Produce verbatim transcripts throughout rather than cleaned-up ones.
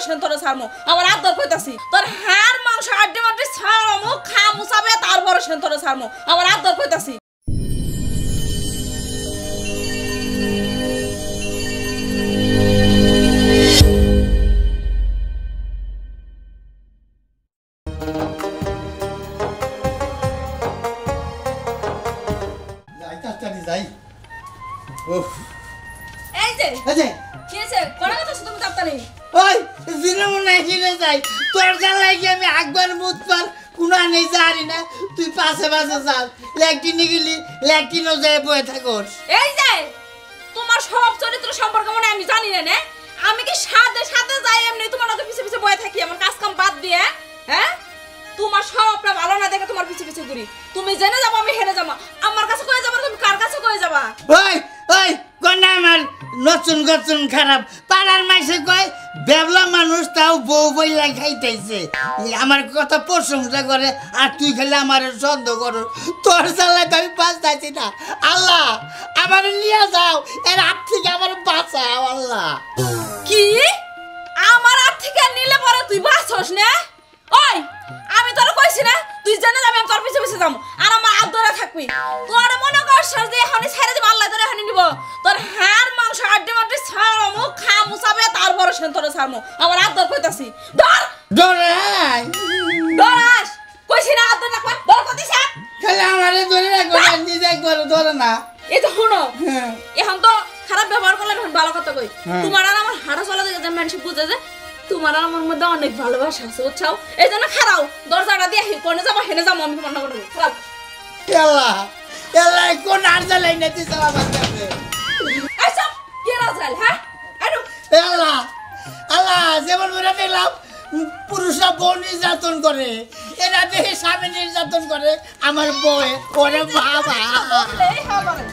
সেন তোরে ছাড়মু আমার আদর কইতাছি তোর হাড় মাংস আড্ডি মাড্ডি ছাড়মু খামু সাবে তারপর সেন তোরে ছাড়মু আমার আদর কইতাছি যাই ওহ এই যে এই যে কি আছে কোন কথা তুমি জানতানি ওই জিনমনে হিলে যাই তোর জ্বালাই কি আমি একবার মুত পার কুনা নেই জানি না তুই পাশে পাশে যাস লেকিনে গেলি লেকিনও যায় বয়ে থাকোস এই যে তোমার সব চরিত্র সম্পর্কে মনে আমি জানি না না আমি কি সাথে সাথে যাই এমনি তোমার লগে পিছে পিছে বয়ে থাকি আমার কাজ কাম বাদ দিয়ে হ্যাঁ তোমার সবটা ভালো না দেখে তোমার পিছে পিছে ঘুরি তুমি জেনে যাবো আমি হেরে যাবো আমার কাছে কয়ে যাবো তুমি কার কাছে কয়ে যাবা ওই ওই কোন আমার নতুন নতুন খারাপ পাড়ার মাইসে কয় বেবলা মানুষ তাও বউ বইলা খাইতেছে আমার কথা প্রশংসা করে আর তুই খালি আমার সন্দেহ করো তোর জ্বালায় আমি বাঁচতেছি না আল্লাহ আমার নিয়ে যাও এর হাত থেকে আমার বাঁচাও আল্লাহ কি আমার হাত থেকে নিলে পরে তুই বাঁচস না ওই আমি তোর কইছি না তুই জানে আমি তোর পিছে পিছে যাম আর আমার হাত ধরে থাকবি তোর মনে করছ যে এখনই ছেড়ে দিব আল্লাহ তোরে এখনই নিব তোর হাড় মাংস আড্ডি মাড্ডি ছাড়মু খামু সাবে তারপর সেন তোরে ছাড়মু আমার হাত ধর কইতাছি ধর ডরাই ধরাস কইছি না হাত ধর না কই ধর কইছিস খালি আমারে ধরে রাখো না নিজে একবার ধরে না এই তো শুনো এখন তো খারাপ ব্যবহার করলে এখন ভালো কথা কই তোমার আর আমার হাড়া চলা দেখে যে মানুষ বুঝে যে তোমার আর আমার মধ্যে অনেক ভালোবাসা আছে বুঝছো এই জন্য খারাও দরজাটা দিয়ে কোনে যাবো হেনে যাবো আমি মনে করবো খারাপ আল্লাহ আল্লাহ কোন আর জ্বালাই না তুই চালা বাঁচাবে আচ্ছা কি রাজাল হ্যাঁ আরে আল্লাহ আল্লাহ যেমন বলে দেখলাম পুরুষরা বউ নির্যাতন করে এরা দেখে স্বামী নির্যাতন করে আমার বউ ওরে বাবা এই হবে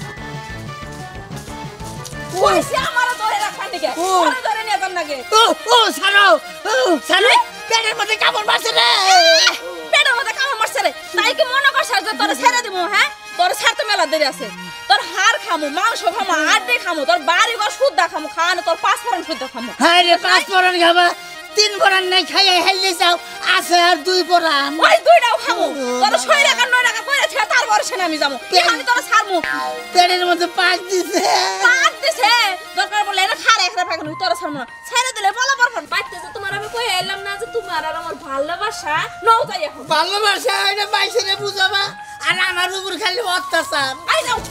ওইসে আমারে ধরে রাখা দিকে ওরে ধরে নিয়ে যান নাকি ও ও ছাড়ো ও ছাড়ো পেটের মধ্যে কামড় মারছে রে পেটের মধ্যে কামড় মারছে রে তাই কি মনে করছ যে তোরে ছেড়ে দিব হ্যাঁ তোর ছাড়তে মেলা দেরি আছে তোর হাড় খামু মাংস খামু আড্ডি খামু তোর বাড়ি ঘর শুদ্ধা খামু খাওয়ানো তোর পাঁচ ফোড়ন শুদ্ধ খামু হ্যাঁ রে পাঁচ ফোড়ন খাবা তিন ফোড়ন নাই খাইয়ে হেলে যাও আছে আর দুই ফোড়ন ওই দুইটাও খামু তোর ছয় টাকা নয় টাকা কইরা ছে তারপর সেনা আমি যামু এখানে তোর ছাড়মু পেটের মধ্যে পাক দিছে পাক দিছে দরকার বলে না খারে একটা ফাঁকা নই তোর ছাড়মু না ছেড়ে দিলে বলা পরপর বাইতে যে তোমার আমি কই এলাম না যে তোমার আর আমার ভালোবাসা নও যাই এখন ভালোবাসা এটা বাইসেরে বুঝাবা আর আমার উপর খালি অত্যাচার আই যাও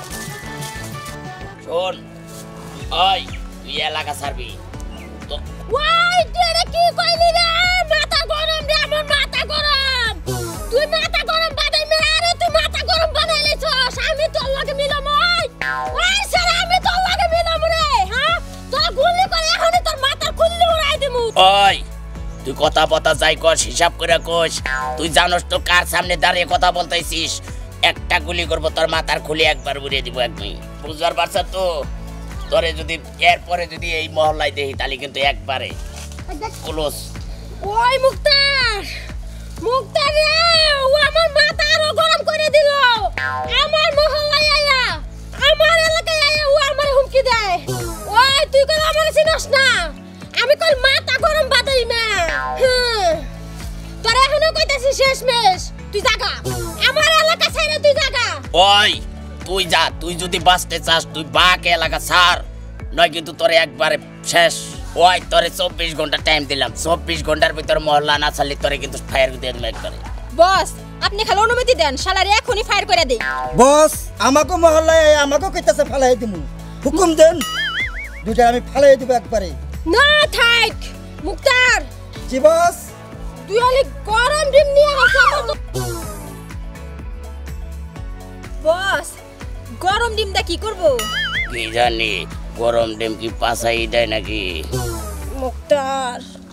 শোন ওই তুই এলাকা ছাড়বি তো ওই তুই কি কইলি রে মাথা গরম রে আমার মাথা গরম তুই মাথা গরম বাদাই মে আরে তুই মাথা গরম বানাইলেছস আমি তোর লগে মিলাম ওই ওই সারা আমি তোর লগে মিলাম রে হ্যাঁ তোর গুলি করে এখনই তোর মাথার খুললি উড়াই দিমু ওই তুই কথা বতা যাই কর হিসাব করে কোস তুই জানোস তো কার সামনে দাঁড়িয়ে কথা বলতেছিস একটা গুলি করব তোর মাথার খুলি একবার উড়িয়ে দিব একদমই বুঝবার পারছ তো তোরে যদি এরপরে যদি এই মহল্লায় দেখি তাহলে কিন্তু একবারে ক্লোজ ওই মুক্তার মুক্তার রে ও আমার মাথা আরো গরম করে দিল আমার মহল্লায় আয়া আমার এলাকায় আয়া ও আমার হুমকি দেয় ওই তুই কল আমার চিনস না আমি কল মাথা গরম বাদাই মে হ্যাঁ তোর এখনো কইতাছিস শেষমেশ তুই জাগা আমার এলাকা ছেড়ে তুই জাগা ওই তুই যা তুই যদি বাঁচতে চাস তুই বাক এলাকা ছাড় নয় কিন্তু তোরে একবারে শেষ ওই তোরে চব্বিশ ঘন্টা টাইম দিলাম চব্বিশ ঘন্টার ভিতর মহল্লা না ছাড়লে তোরে কিন্তু ফায়ার দিয়ে দেব একবারে বস আপনি খালি অনুমতি দেন শালারে এখনি ফায়ার করে দেই বস আমাকে মহল্লায় আমাকে কইতাছে ফালাই দিমু হুকুম দেন দুইটা আমি ফালাই দিব একবারে না থাক মুক্তার জি বস তুই অনেক গরম ডিম নিয়ে আসা বস গরম ডিমটা কি করব কি জানি গরম ডিম কি পাছাই দেয় নাকি মুক্তার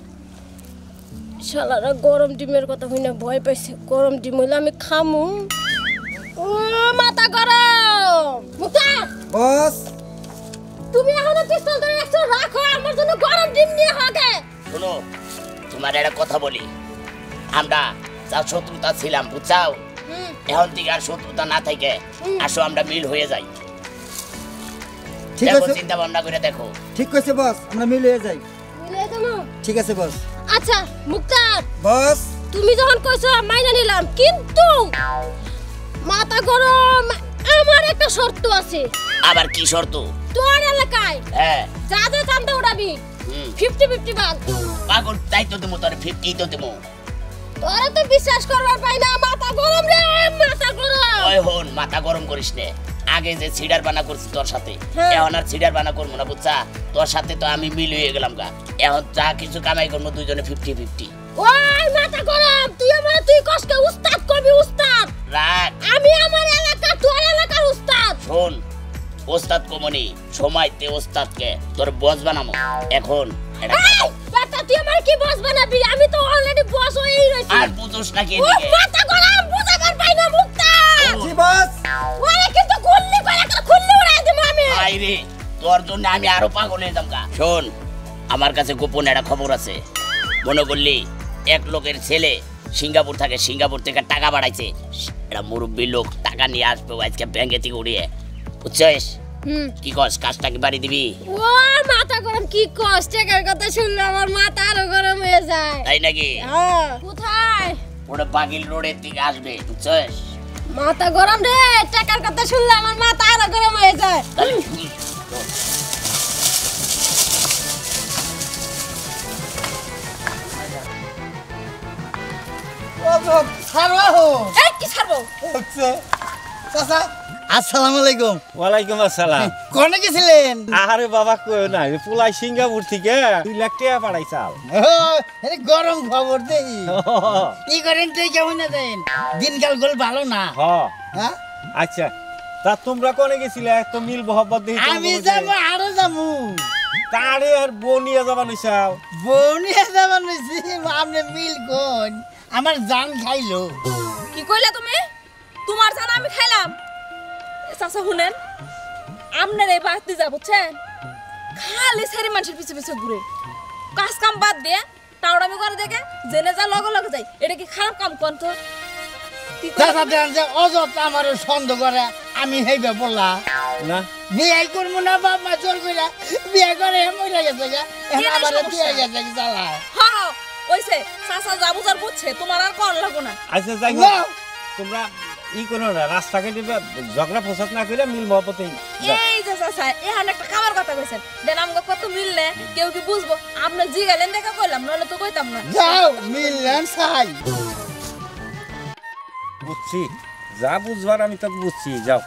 শালারা গরম ডিমের কথা হইনা ভয় পাইছে গরম ডিম হইলে আমি খামু ও মাথা গরম মুক্তার বস তুমি এখনো পিস্তল ধরে একটু রাখো আমার জন্য গরম ডিম নিয়ে হাগে শোনো তোমার একটা কথা বলি আমরা যা শত্রুতা ছিলাম বুঝছাও এখন থেকে আর শত্রুতা না থাকে আসো আমরা মিল হয়ে যাই ঠিক দেখো আছে চিন্তা ভাবনা করে দেখো ঠিক কইছে বস আমরা মিলে যাই মিলে দেবো ঠিক আছে বস। আচ্ছা মুক্তার বস তুমি যখন কইছো মাইনা নিলাম, কিন্তু মাথা গরম, আমার একটা শর্ত আছে। আবার কি শর্ত? তোর এলাকায় হ্যাঁ যা যা চান্দা উড়াবি হুম। ফিফটি ফিফটি ভাগ। পাগল তাই তো দেবো তোর ফিফটি তো দেবো। তোরা তো বিশ্বাস করবার পাই না, মাথা গরম রে মাথা গরম। ওই হন মাথা গরম করিস নে। আগে যে সিডার বানা করছি তোর সাথে, হ্যাঁ। এখন আর সিডার বানা করবো না বুঝছা। তোর সাথে তো আমি মিল হয়ে গেলাম গা। এখন যা কিছু কামাই করবো দুইজনে ফিফটি ফিফটি। ওই মাথা গরম, তুই আমার তুই কষ্টে উস্তাদ করবি উস্তাদ। রাখ আমি আমার এলাকা তোর এলাকার উস্তাদ। শোন, ওস্তাদ কমনি সময়তে ওস্তাদকে তোর বস বানামো। এখন এটা এই বেটা তুই আমার কি বস বানাবি? আমি তো অলরেডি বস হয়েই রইছি। আর বুঝোস না কে ও দিকে মাথা গরম, বুঝাবার পাই না মুক্তার। জি বস। ওরে কিন্তু গুল্লি করে একটা খুল্লি উড়াই দেব আমি। আইরে তোর জন্য আমি আরো পাগল হয়ে যাম গা। শোন, আমার কাছে গোপন একটা খবর আছে। মনে করলি এক লোকের ছেলে সিঙ্গাপুর থাকে, সিঙ্গাপুর থেকে টাকা বাড়াইছে। এটা মুরব্বী লোক, টাকা নিয়ে আসবে আজকে ব্যাংকে থেকে উড়িয়ে। বুঝছিস? হুম। কি কস, কাজটা কি বাড়ি দিবি? ও মাথা গরম, কি কষ্টের কথা শুনলে আমার মাথা আরো গরম হয়ে যায়। তাই নাকি? হ্যাঁ। কোথায়? ওটা বাগিল রোডের দিকে আসবে। বুঝছিস? মাথা গরম রে, টাকার কথা শুনলে আমার মাথা আরো গরম হয়ে যায়। তাহলে ও গো, ছাড়ো হো। এই কি ছাড়বো? হচ্ছে চাচা আসসালামু আলাইকুম। ওয়ালাইকুম আসসালাম। কোনে গেছিলেন? আরে বাবা কই না, পোলাই সিঙ্গাপুর থেকে দুই লাখ টাকা পাঠাইছাল। ও আরে গরম খবর দেই। কি করেন তুই কেমন আছেন? দিনকাল গোল ভালো না। হ হ্যাঁ আচ্ছা, তা তোমরা কোনে গেছিলে? তো মিল মোহব্বত দেখি আমি যাবো আরো যাবো। তারে আর বউ নিয়ে যাবা নিছাও। বউনিয়া যাবার নইছি আপনি মিল কোন আমার জান খাইলো। কি কইলা তুমি? তোমার জানা আমি খাইলাম? চাচা শুনেন, আপনার এই বাড়িতে যা বুঝছেন, খালি সারি মানুষের পিছে পিছে ঘুরে কাজ কাম বাদ দিয়ে টাউডামি করে দেখে জেনে যা লগে লগে যাই। এটা কি খারাপ কাম কোন তো? কি কইলা চাচা তুমি? দেন যে অযথা আমার সন্দেহ করে আমি হেইবে বললা না বিয়ে করবো না, বাপ মা জোর করে বিয়ে করে মরে গেছে গা। এখন কি আমার সমস্যা? বিয়ে গেছে কি চালা। হ্যাঁ হ্যাঁ, ওইসে চাচা যা বুঝার বুঝছে, তোমার আর কোন লাগো না। আচ্ছা যাই হোক, না। তোমরা ই করো না, রাস্তাঘাটে ঝগড়া ফসাদ না করে মিল মোহব্বতে যাও। এই যে চাচা এখন একটা খাবার কথা কইছেন, দেন আমাকে কত মিললে কেউ কি বুঝবো? আপনি জিগালেন দেখা কইলাম, নইলে তো কইতাম না। যাও মিললেন সাই। বুঝছি, যা বুঝবার আমি তো বুঝছি, যাও।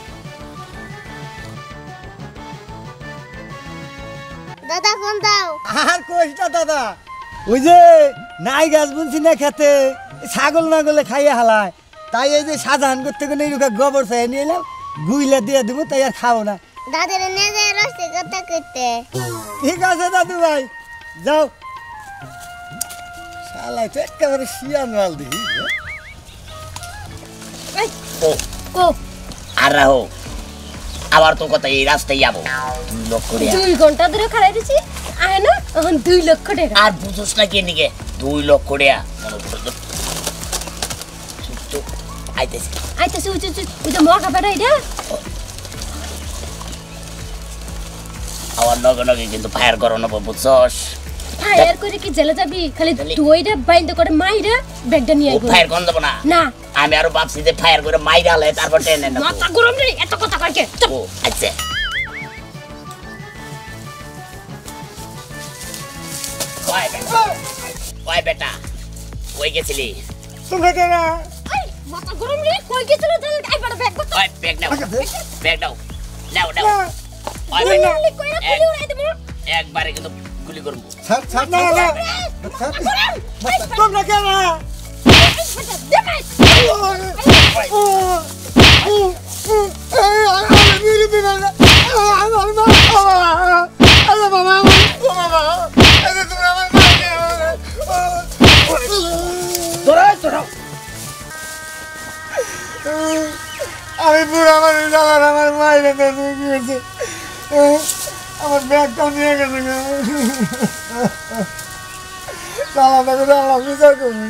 দাদা ফোন দাও। আর কইটা দাদা, ওই যে নাই গাছ বুনছি না খেতে, ছাগল না গলে খাইয়ে হালায়, তাই এই যে সাধারণ করতে গেলে এইরকম গোবর চাই নিয়ে এলাম, গুইলা দিয়ে দেবো, তাই আর খাবো না। দাদারে নিয়ে যায় রসে কথা কইতে। ঠিক আছে দাদু ভাই, যাও। শালাই তো একেবারে শিয়ান মাল দেখি। ও কো আর রাহো, আবার তো কথা এই রাস্তায় যাবো। দুই লক্ষ টাকা। দুই ঘন্টা ধরে খাড়াই দিছি, আয় না এখন দুই লক্ষ টাকা। আর বুঝোস না কে নিকে দুই লক্ষ টাকা। আইতেছি আইতেছে উঁচু উঁচু, ওই যে মগা বেড়া এটা। আমার নগে নগে কিন্তু ফায়ার করো না বুঝছস। ফায়ার করে কি জেলে যাবি? খালি দইটা বাইন্দ করে মাইরা ব্যাগটা নিয়ে ও আইবো। ফায়ার কোন দেবো না। না আমি আরো ভাবছি যে ফায়ার করে মাইরা হলে তারপর টেনে নেবো। মাথা গরম রে, এত কথা কইকে। ও আচ্ছা, ওই বেটা, ওই বেটা, কই গেছিলি? তোমরা কেনা এই মাথা গরম রে, কই গেছিল তাহলে? আইবার ব্যাগ কত? ওই ব্যাগ নাও, ব্যাগ নাও, নাও নাও। ওই গুলি বেটা, গুলি কইরা গুলি উড়াই দেবো। একবারে কিন্তু গুলি করবো। ছাড় ছাড় না না তোমরা কেনা দে মাই। আমি পুরো আমার দাদার আমার মায়ের গিয়েছে, আমার ব্যাগটাও নিয়ে গেছে। দাদা করে আমার বিচার করবে।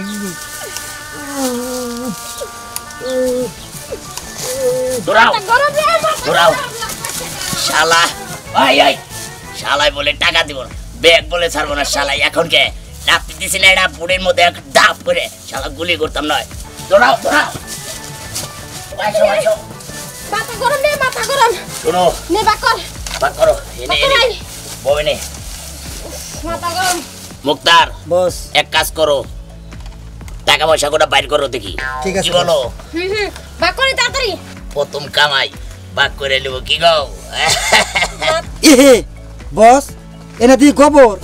দৌড়াও, মাথা গরম রে, মাথা দৌড়াও। গরম। শালা, ওই ওই, শালাই বলে টাকা দিব না। ব্যাগ বলে ছাড়বো না শালা এখন কে নাপতে দিছি না এটা বুড়ির মধ্যে এক ডাব করে শালা গুলি করতাম নয় দৌড়াও দৌড়াও আসো আসো মাথা গরম নে মাথা গরম শোনো নে বাকর বাক করো এনে এনে ববেনে মাথা গরম মুক্তার বস এক কাজ করো টাকা পয়সা করে বাইর করো দেখি ঠিক আছে, কি বলো হুম হুম বাকরে তাড়াতাড়ি প্রথম কামাই বাক করে নেবো কি গো এহে বস এনা দিয়ে গোবর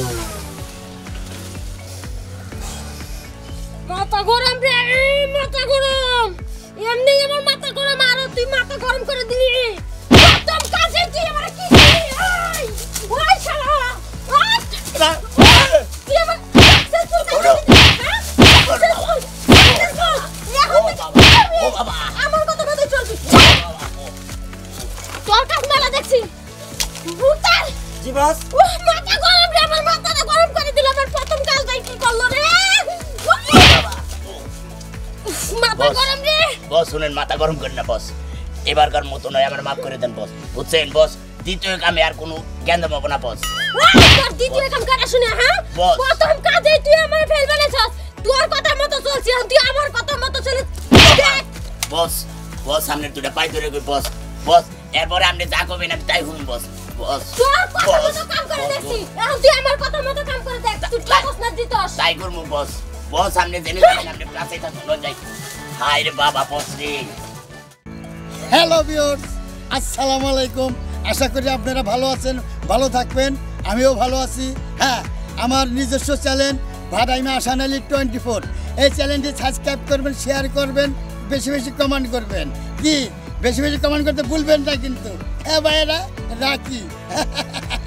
মাথা গরম রে এই মাথা গরম এমনি আমার মাথা গরম আর তুই মাথা গরম করে দিলি একদম কাজে তুই আমার কি দিলি ওই ওই শালা ওই তুই আমার successful কাজে দিলি, হ্যাঁ? Successful, successful। এখন থেকে ও বাবা আমার কথা মতো চলবি তোর কাজ মেলা দেখছি মুতার জি বস ও মাথা গরম রে আমার মাথাটা গরম করে দিল আমার প্রথম কাজটাই কি করলো রে মাথা বস। গরম রে বস শুনেন মাথা গরম করেন না বস এবারকার মতো নয় আমার মাফ করে দেন বস বুঝছেন বস দ্বিতীয় কামে আর কোনো জ্ঞান দেবো না বস ওই তোর দ্বিতীয় কাম কাটা শুনে হ্যাঁ বস। প্রথম কাজে তুই আমার ফেল বানাছস তোর কথা মতো চলছি আর তুই আমার কথা মতো চলে দেখ বস বস সামনে দুটা পাই ধরে কই বস বস এরপরে আপনি যা করবেন আমি তাই শুনুন বস বস তোর কথা বস, মতো কাম করে বস, দেখছি বস। এখন তুই আমার কথা মতো কাম করে দেখ তুই তাই- টাকস না দিতস তাই করবো বস বস সামনে জেনে যাবেন আপনি প্লাসে থাকুন যাই হাই রে বাবা বস রে হ্যালো ভিউয়ার্স আসসালামু আলাইকুম আশা করি আপনারা ভালো আছেন ভালো থাকবেন আমিও ভালো আছি হ্যাঁ আমার নিজস্ব চ্যানেল ভাদাইমা আসান আলী টোয়েন্টি ফোর এই চ্যানেলটি সাবস্ক্রাইব করবেন শেয়ার করবেন বেশি বেশি কমেন্ট করবেন কি বেশি বেশি কমেন্ট করতে ভুলবেন না কিন্তু হ্যাঁ ভাইয়েরা রাখি